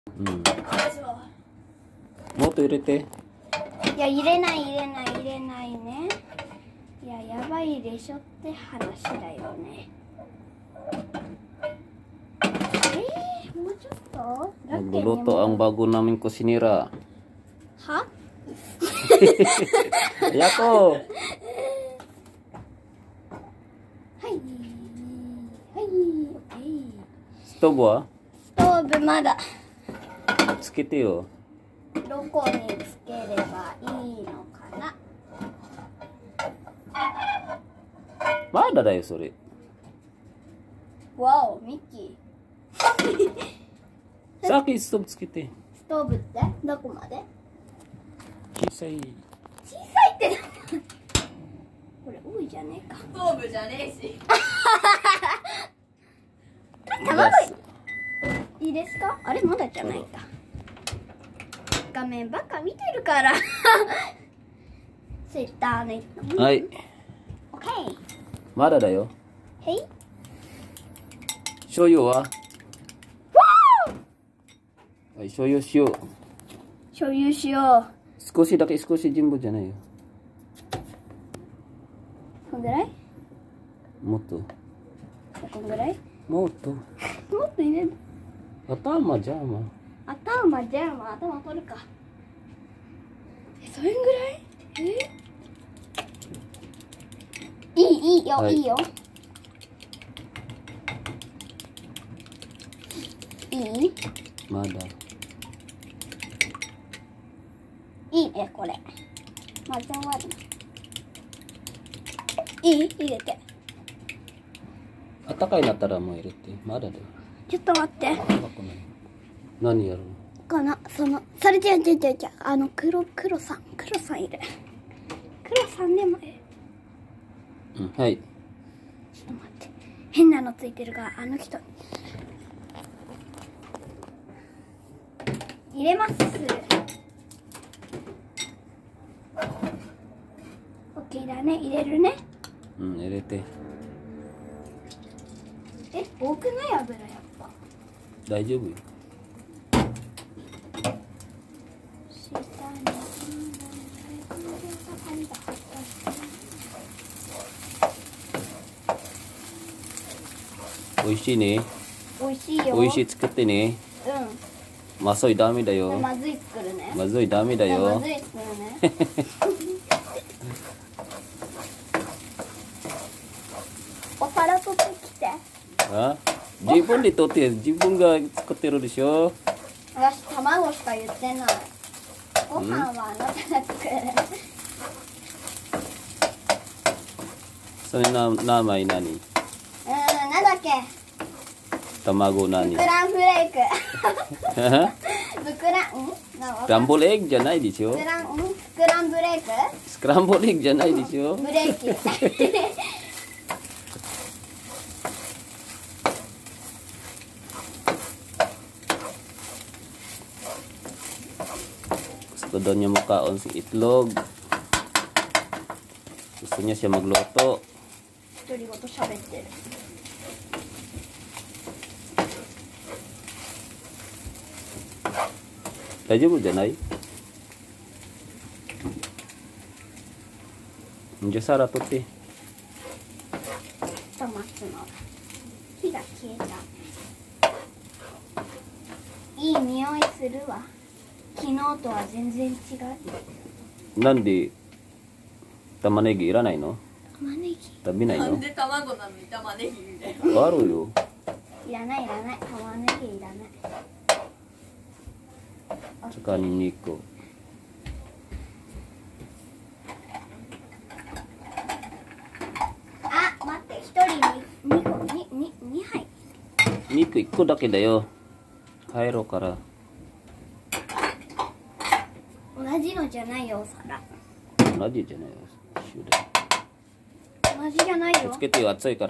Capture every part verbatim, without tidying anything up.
うん。もっと入れて。 いや、入れない入れない入れないね。いや、やばいでしょって話だよね。えー、もうちょっと。 Nagluluto ang bago namin kusinira. Ha? Ayako. はいはい、オッケー。 ストーブはストーブまだつけてよ。 どこにつければいいのかな。 まだだよそれ。 わお、ミッキー。 さっきストーブつけて。 ストーブってどこまで？ 小さい。 小さいってこれ多いじゃねえか。 ストーブじゃねえし。 卵いいですか？あれまだじゃないか。画面ばっか見てるから。ツイッターね。 はい。 オッケー。 まだだよ。 へい。 醤油は？はい、醤油塩。 醤油塩。 少しだけ、少し全部じゃないよ。 こんぐらい？ もっと。 こんぐらい？ もっと。 もっと入れる。 頭じゃあまあ。 頭じゃあまあ頭取るか。え、それぐらい？え？いいいいよ、 はい、 いいよ。いい？ まだ。 いいねこれ。混ぜ終わる。いい？入れて。 あったかいなったらもう入れて。まだだよ。 ちょっと待って。 何やるのかな、その、それじゃじゃじゃじゃあの黒黒さん黒さんいる。黒さんでもええ。 うん、はい。 ちょっと待って。変なのついてるがあの人に入れます。オッケーだね、入れるね。 うん、入れて。 え、多くない油やっぱ。 大丈夫よ。おいしいね。 おいしいよ。 おいしい作ってね。 うん。 まずいダメだよ。 まずい作るね。 まずいダメだよ。 まずい作るね。お皿取ってきて。 あ、自分で取って自分が作ってるでしょ。 私卵しか言ってない。ご飯はあなたが作る。 それな名前何？ うん、なんだっけ。 卵何？ スクランブルエッグ。スクラン、ん？ スクランブルエッグじゃないでしょ。 スクラン、ん？スクランブルエッグ？ スクランブルエッグじゃないでしょ。 ブレーキ。 Gusto daw niya makaon si itlog. Gusto niya siya magluto. 独り言喋ってる。 大丈夫じゃない？じゃあ皿取って。 ちょっと待つの。火が消えた。いい匂いするわ。昨日とは全然違う。 なんで玉ねぎいらないの？ 玉ねぎ食べないの？ なんで卵なのに玉ねぎみたいな。 あるよ。 いらないいらない。玉ねぎいらない。 使いにく。 あ、待って、一人ににこにににはい。 肉一個だけだよ。帰ろうから。 同じのじゃないよ、お皿。 同じじゃないよ。 同じじゃないよ。 つけてよ、熱いから。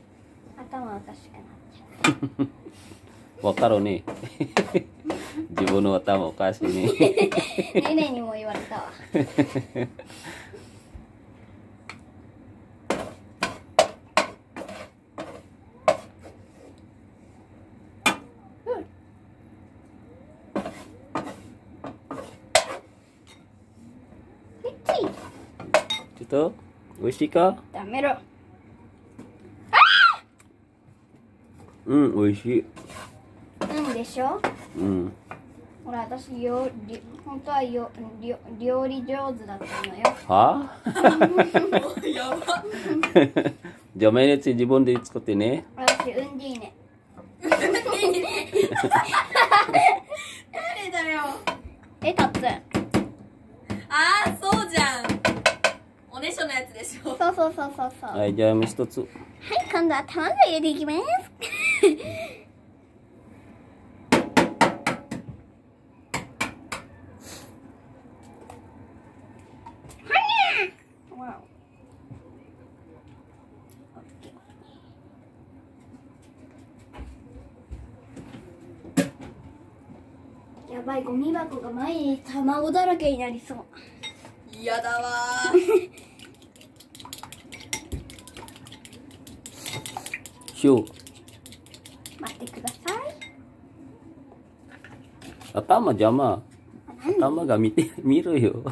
頭おかしくなっちゃう。 わかるね。自分の頭おかしいね。 ねねにも言われたわ。 ちょっと美味しいか？ ダメろ。 うん、美味しい。 うんでしょ。 うん。 ほら、私より本当はより料理上手だったのよ。 はもうやば。 じゃあ毎日自分で作ってね。 私うんでいいね。 誰だよ。 え、たっつん。 ああ、そうじゃん。おねしょのやつでしょ。 そうそうそうそうそう。 はい、じゃあもう一つ。 はい、今度は卵入れていきます。やばい、ゴミ箱が前に卵だらけになりそう。 嫌だわ塩。 待ってください。 頭邪魔。頭が見て、見るよ。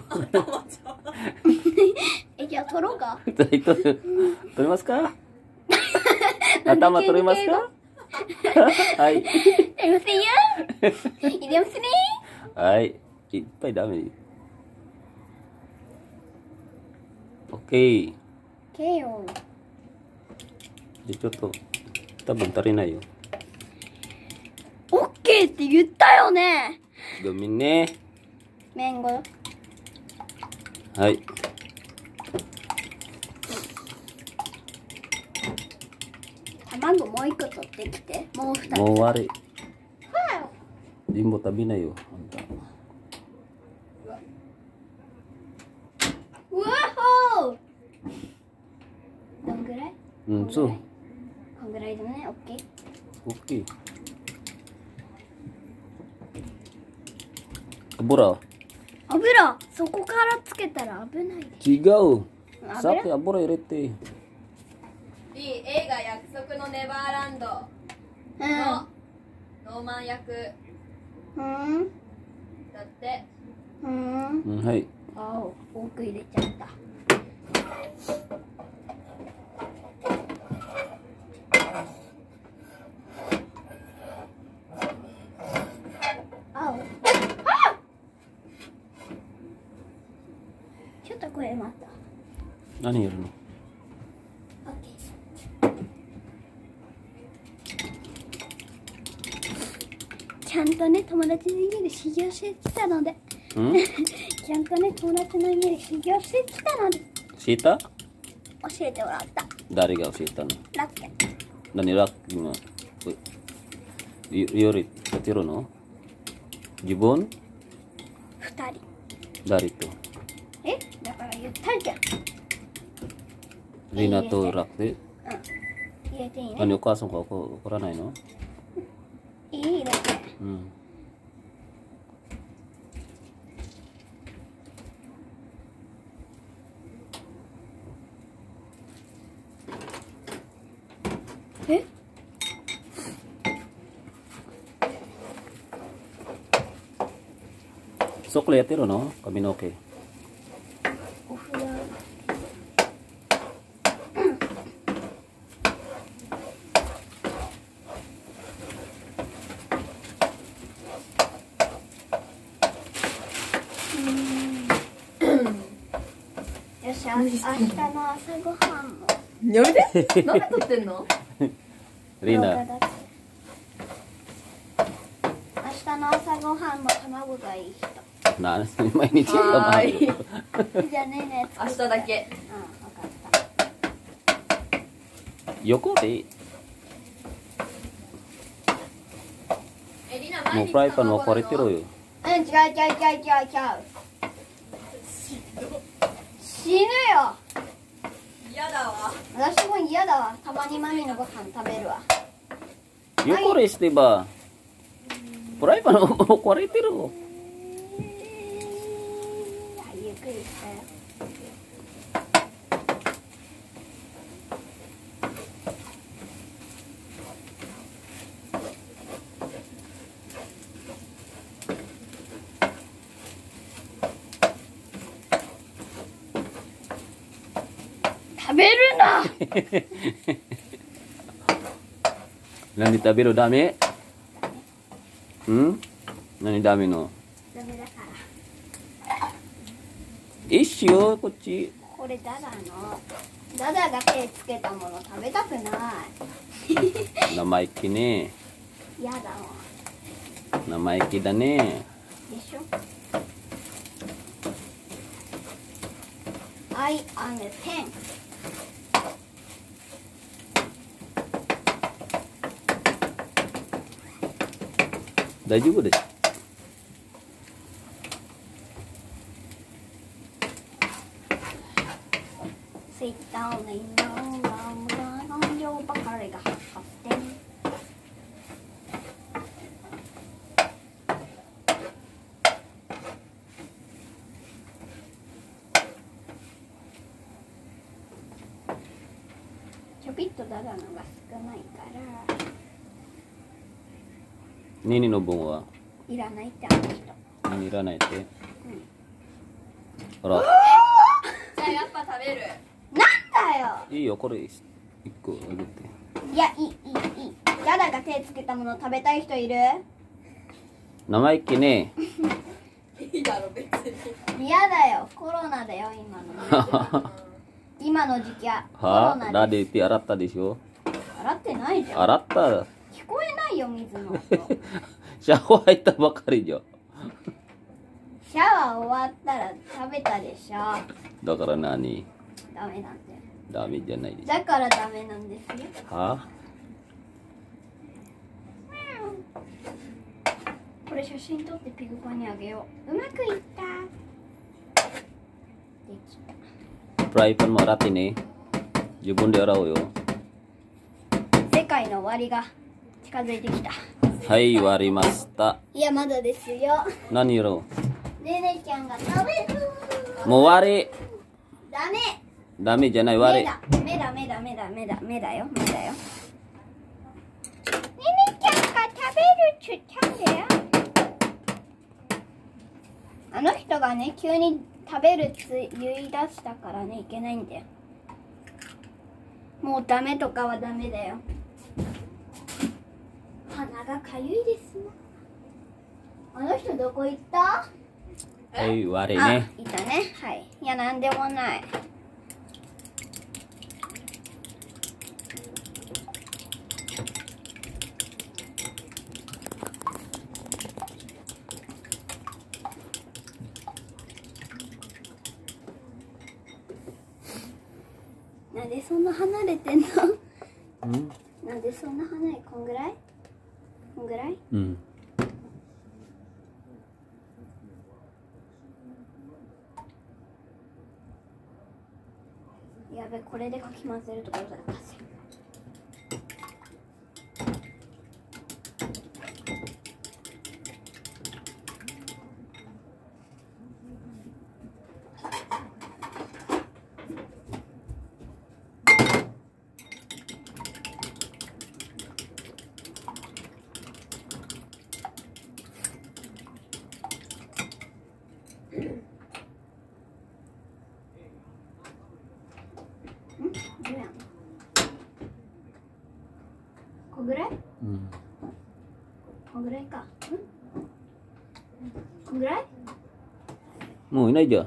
え、じゃあ取ろうか。 取れ取れますか？頭取れますか？はい。 取れませんよ。入れますね。 はい。いっぱいダメ。オッケー。 オッケーよ。 じゃちょっと多分足りないよ。 オッケーって言ったよね。 ごめんね。 麺ご。 はい。 卵もう一個取ってきて。もう二つ。 もう終わり。 はい。 全部食べないよ。あんた。 うわほー。どんぐらい？ うん、そう。 こんぐらいだね。オッケー。 オッケー。油。 油、そこからつけたら危ないで。 違う。 油さっき油入れて。 B、映画約束のネバーランドうん。 のノーマン役うん。 だってうん。 うん、はい。 あお、多く入れちゃった。あお。あ！ちょっとこれ待った。 何やるの？ オッケー。ちゃんとね、友達の家で修行してきたので。 うん？ ちゃんとね、友達の家で修行してきたので。 教えた？ 教えてもらった。 誰が教えたの？ ラッケン。 何ラッキーの料理やってるの？自分？ 二人。 誰と？ え、だから言ったじゃん。 リナとラッキー？ うん。入れていいね。 何お母さんが怒らないの？ いいだけ。 うん。 え？ そこでやってるの？髪の毛。 お風呂。よし、あ明日の朝ごはんも。 やめてなんで撮ってんのリナ。 動画だって明日の朝ごはんも卵がいい人。 な、毎日やったはーいじゃあねえねえ明日だけうん、分かった。 横でいい。 えりなもうフライパン分かれてるよ。 うん、違う違う違う違う違う。死ぬよ。 嫌だわ私も嫌だわ。たまにマミのご飯食べるわ。 横でしてば。 フライパン壊れてる。 ゆっくりしたよ。食べるな。 何食べるダメ？ん？何ダメの？ ダメだから。 一緒よ、こっち。 これダダの。ダダが手つけたもの食べたくない。 生意気ね。 やだわ。 生意気だね。 でしょ。I am a pen。 大丈夫です。 Sit down in the room on your ばかりが発展。ちょびっとダダのが少ないから。 ニニの分はいらないってあの人。 何いらないって。 うん、 ほら。 じゃあやっぱ食べる。 なんだよ。 いいよ、これ一個あげて。 いや、いいいいいい。ダダが手つけたもの食べたい人いる？ 生意気ね。 いいだろ別に。 嫌だよ。コロナだよ今の時期。今の時期はコロはナラでディって洗ったでしょ。 洗ってないじゃん。 洗った。 聞こえないよ水の音。 シャワー入ったばかりじゃん。 シャワー終わったら食べたでしょ。 だから何？ ダメなんだよ。 ダメじゃないでしょ。 だからダメなんですよ。 はこれ写真撮ってピグパにあげよう。うまくいった。できた。 フライパンも洗ってね。自分で洗おうよ。 世界の終わりが近づいてきた。 はい、終わりました。 いやまだですよ。 何やろねねちゃんが食べる。 う。もう終わり。 ダメ。 ダメじゃない、終わり。 目だ目だ目だ目だ目だよ目だよ。ねねちゃんが食べるっつったんだよ。あの人がね急に食べるって言い出したからねいけないんだよ。もうダメとかはダメだよ。鼻がかゆいですもん。あの人どこ行った？ はい、終わりあ、 ね。 いたね。はい。いやなんでもない。なんでそんな離れてんの？ うんなんでそんな離れ、こんぐらい？こんぐらい？ うん。 やべ、これでかき混ぜるところだったぜ。こんぐらい？ うん。 こんぐらいか。ん？こんぐらい？ もういないじゃん。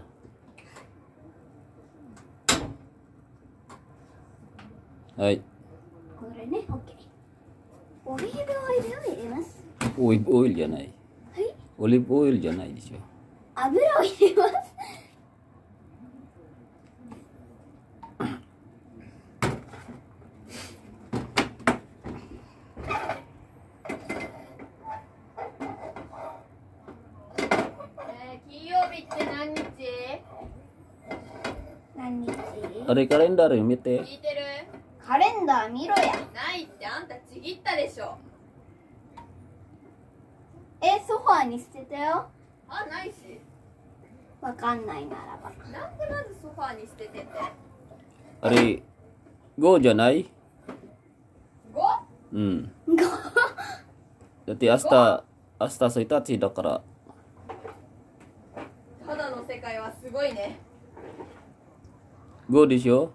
はい。 こんぐらいね。オッケー。オリーブオイルを入れます。 オリーブオイルじゃない。 はい。 オリーブオイルじゃないでしょ。 油を入れます。 金曜日って何日？ 何日？ あれカレンダー見て。 聞いてる？ カレンダー見ろや。 ないってあんたちぎったでしょ。 え、 え、ソファーに捨てたよ。 あ、ないし。 わかんないならば。 なんでまずソファーに捨ててて。 あれ、ごじゃない？ ご？ うん。だって明日、明日そういたちだから。 肌の世界はすごいね。 ごでしょ？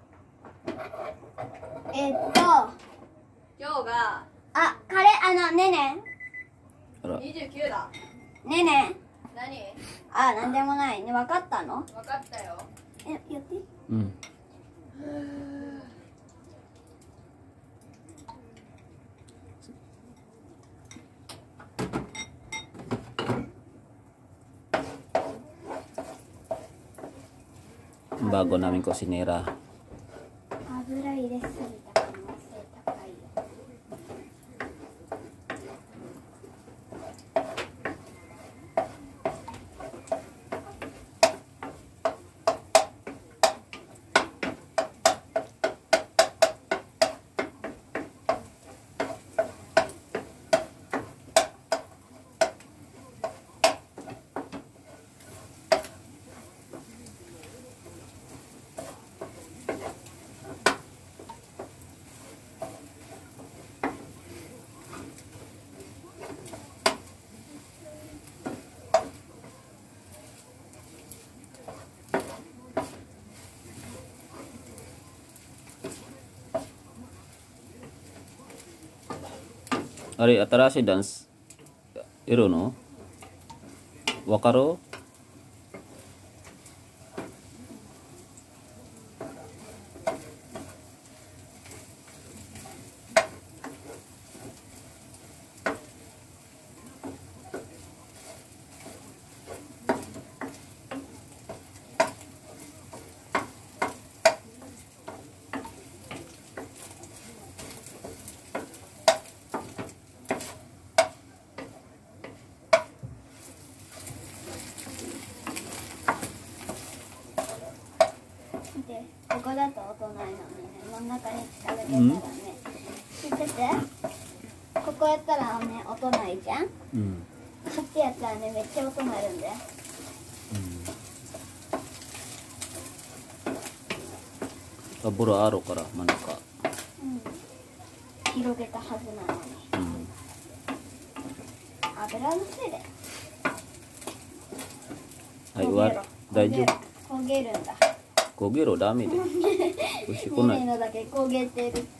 えっと、 今日があ、カレー、あの、ねね。 あら。 にじゅうきゅうだ。 ねね。 何？ あ、なんでもないね。わかったの？ わかったよ。 え、やって。 うん。Bago namin kusinera. 油入れすぎた可能性高いよ。 あれ、新しいダンスいるの？わかる？ で、ここだと音ないのにね、真ん中に近づけたらね、知ってて、ここやったらね、音ないじゃん。 うん。 こっちやったらね、めっちゃ音鳴るんで。 油あるから真ん中。 うん。広げたはずなのに。 うん。 油のせいで。 はい、終わり。大丈夫。 焦げるんだ。 焦げろダメで。美味しくない。 ねねのだけ焦げてるっていう。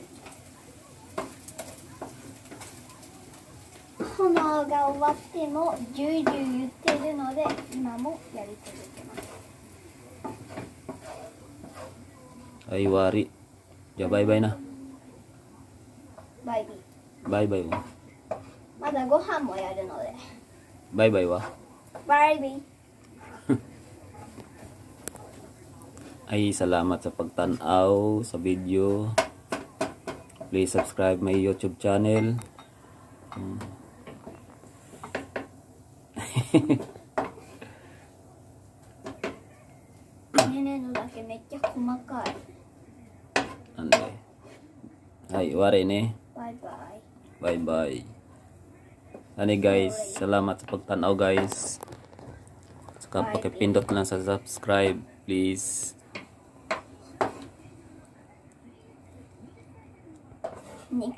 炎が終わってもジュージュー言ってるので今もやり続けます。 はい、終わり。じゃあバイバイな。 バイビー。 バイバイは。 まだご飯もやるので。 バイバイは。 バイビー。 Ay, salamat sa pagtanaw sa video. Please subscribe my YouTube channel. Hmm. ねねのだけめっちゃ細かい。 なんで。はい、終わりね。 バイバイ。 バイバイ. Ano guys, salamat sa pagtanaw guys. Saka pakipindot lang sa subscribe, please.